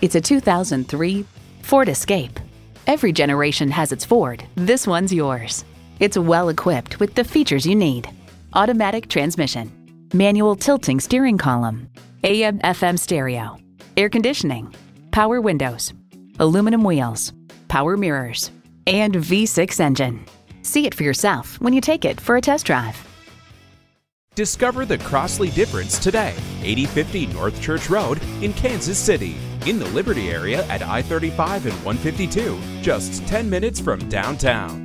It's a 2003 Ford Escape. Every generation has its Ford. This one's yours. It's well equipped with the features you need: automatic transmission, manual tilting steering column, AM/FM stereo, air conditioning, power windows, aluminum wheels, power mirrors, and V6 engine. See it for yourself when you take it for a test drive. Discover the Crossley difference today. 8050 North Church Road in Kansas City, in the Liberty area at I-35 and 152, just 10 minutes from downtown.